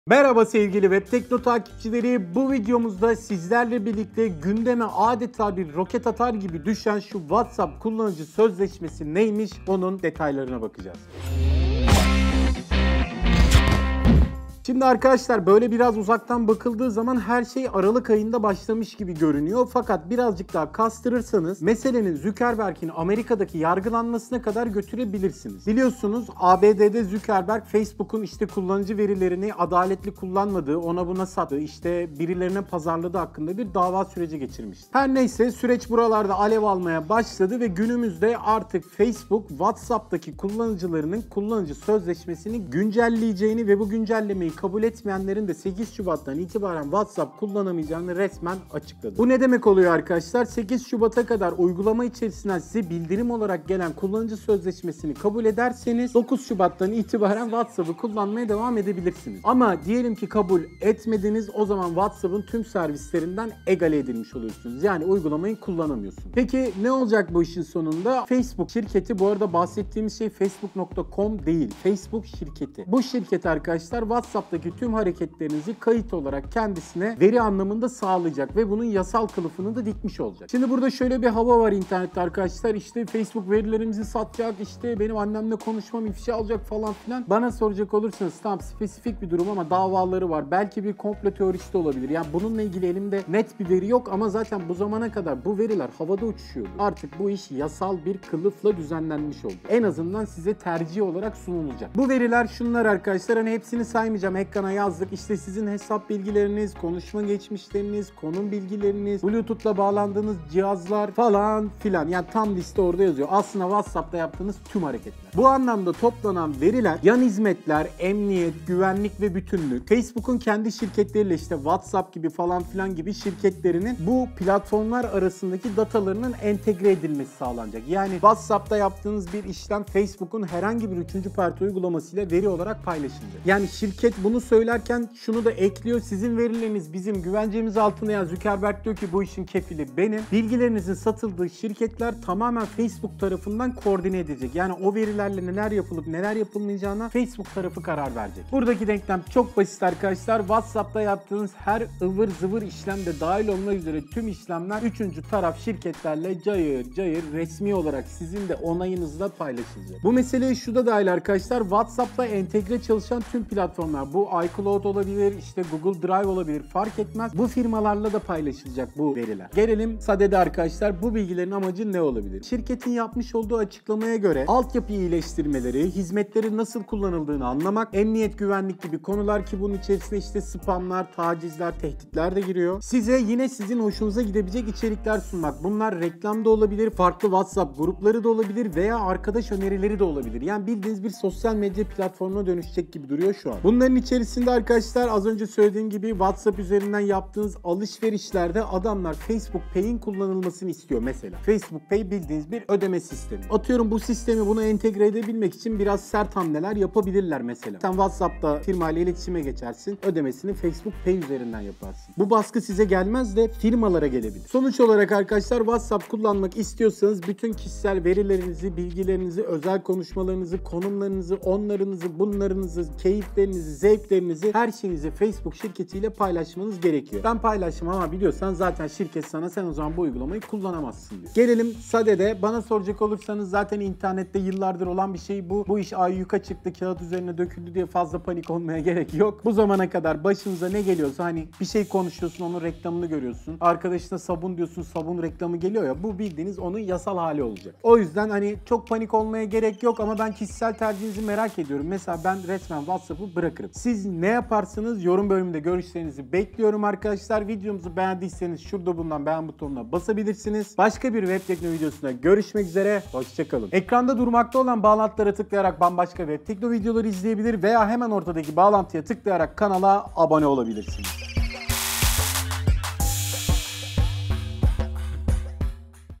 Merhaba sevgili Web Tekno takipçileri. Bu videomuzda sizlerle birlikte gündeme adeta bir roket atar gibi düşen şu WhatsApp kullanıcı sözleşmesi neymiş onun detaylarına bakacağız. Şimdi arkadaşlar böyle biraz uzaktan bakıldığı zaman her şey Aralık ayında başlamış gibi görünüyor. Fakat birazcık daha kastırırsanız meselenin Zuckerberg'in Amerika'daki yargılanmasına kadar götürebilirsiniz. Biliyorsunuz ABD'de Zuckerberg Facebook'un işte kullanıcı verilerini adaletli kullanmadığı, ona buna sattığı, işte birilerine pazarladığı hakkında bir dava süreci geçirmişti. Her neyse süreç buralarda alev almaya başladı ve günümüzde artık Facebook WhatsApp'taki kullanıcılarının kullanıcı sözleşmesini güncelleyeceğini ve bu güncellemeyi kabul etmeyenlerin de 8 Şubat'tan itibaren WhatsApp kullanamayacağını resmen açıkladı. Bu ne demek oluyor arkadaşlar? 8 Şubat'a kadar uygulama içerisinden size bildirim olarak gelen kullanıcı sözleşmesini kabul ederseniz 9 Şubat'tan itibaren WhatsApp'ı kullanmaya devam edebilirsiniz. Ama diyelim ki kabul etmediniz, o zaman WhatsApp'ın tüm servislerinden egale edilmiş oluyorsunuz. Yani uygulamayı kullanamıyorsunuz. Peki ne olacak bu işin sonunda? Facebook şirketi, bu arada bahsettiğimiz şey Facebook.com değil. Facebook şirketi. Bu şirket arkadaşlar WhatsApp'taki tüm hareketlerinizi kayıt olarak kendisine veri anlamında sağlayacak ve bunun yasal kılıfını da dikmiş olacak. Şimdi burada şöyle bir hava var internette arkadaşlar. İşte Facebook verilerimizi satacak, işte benim annemle konuşmam ifşa alacak falan filan. Bana soracak olursanız tam spesifik bir durum ama davaları var. Belki bir komplo teorisi de olabilir. Yani bununla ilgili elimde net bir veri yok ama zaten bu zamana kadar bu veriler havada uçuşuyordu. Artık bu iş yasal bir kılıfla düzenlenmiş oldu. En azından size tercih olarak sunulacak. Bu veriler şunlar arkadaşlar, hani hepsini saymayacağım. Ekrana yazdık. İşte sizin hesap bilgileriniz, konuşma geçmişleriniz, konum bilgileriniz, Bluetooth'la bağlandığınız cihazlar falan filan. Yani tam liste orada yazıyor. Aslında WhatsApp'ta yaptığınız tüm hareketler. Bu anlamda toplanan veriler yan hizmetler, emniyet, güvenlik ve bütünlük, Facebook'un kendi şirketleriyle işte WhatsApp gibi falan filan gibi şirketlerinin bu platformlar arasındaki datalarının entegre edilmesi sağlanacak. Yani WhatsApp'ta yaptığınız bir işlem Facebook'un herhangi bir üçüncü parti uygulamasıyla veri olarak paylaşılacak. Yani şirket bunu söylerken şunu da ekliyor. Sizin verileriniz bizim güvencemiz altında. Yani Zuckerberg diyor ki bu işin kefili benim. Bilgilerinizin satıldığı şirketler tamamen Facebook tarafından koordine edecek. Yani o verilerle neler yapılıp neler yapılmayacağına Facebook tarafı karar verecek. Buradaki denklem çok basit arkadaşlar. WhatsApp'ta yaptığınız her ıvır zıvır işlemde dahil olmak üzere tüm işlemler üçüncü taraf şirketlerle cayır cayır resmi olarak sizin de onayınızla paylaşılacak. Bu meseleye şu da dahil arkadaşlar. WhatsApp'la entegre çalışan tüm platformlar, bu iCloud olabilir, işte Google Drive olabilir, fark etmez. Bu firmalarla da paylaşılacak bu veriler. Gelelim sadede arkadaşlar, bu bilgilerin amacı ne olabilir? Şirketin yapmış olduğu açıklamaya göre altyapı iyileştirmeleri, hizmetlerin nasıl kullanıldığını anlamak, emniyet, güvenlik gibi konular ki bunun içerisinde işte spamlar, tacizler, tehditler de giriyor. Size yine sizin hoşunuza gidebilecek içerikler sunmak. Bunlar reklam da olabilir, farklı WhatsApp grupları da olabilir veya arkadaş önerileri de olabilir. Yani bildiğiniz bir sosyal medya platformuna dönüşecek gibi duruyor şu an. Bunların içerisinde arkadaşlar az önce söylediğim gibi WhatsApp üzerinden yaptığınız alışverişlerde adamlar Facebook Pay'in kullanılmasını istiyor mesela. Facebook Pay bildiğiniz bir ödeme sistemi. Atıyorum bu sistemi buna entegre edebilmek için biraz sert hamleler yapabilirler mesela. Sen WhatsApp'ta firmayla iletişime geçersin. Ödemesini Facebook Pay üzerinden yaparsın. Bu baskı size gelmez de firmalara gelebilir. Sonuç olarak arkadaşlar WhatsApp kullanmak istiyorsanız bütün kişisel verilerinizi, bilgilerinizi, özel konuşmalarınızı, konumlarınızı, onlarınızı, bunlarınızı, keyiflerinizi, zevklerinizi, her şeyinizi Facebook şirketiyle paylaşmanız gerekiyor. Ben paylaşmam ama biliyorsan zaten şirket sana sen o zaman bu uygulamayı kullanamazsın diyor. Gelelim sadede. Bana soracak olursanız zaten internette yıllardır olan bir şey bu. Bu iş ayyuka çıktı, kağıt üzerine döküldü diye fazla panik olmaya gerek yok. Bu zamana kadar başınıza ne geliyorsa, hani bir şey konuşuyorsun, onun reklamını görüyorsun. Arkadaşına sabun diyorsun, sabun reklamı geliyor ya, bu bildiğiniz onun yasal hali olacak. O yüzden hani çok panik olmaya gerek yok ama ben kişisel tercihinizi merak ediyorum. Mesela ben resmen WhatsApp'ı bırakırım. Siz ne yaparsınız? Yorum bölümünde görüşlerinizi bekliyorum arkadaşlar. Videomuzu beğendiyseniz şurada bulunan beğen butonuna basabilirsiniz. Başka bir Web Tekno videosunda görüşmek üzere. Hoşçakalın. Ekranda durmakta olan bağlantılara tıklayarak bambaşka Web Tekno videoları izleyebilir veya hemen ortadaki bağlantıya tıklayarak kanala abone olabilirsiniz.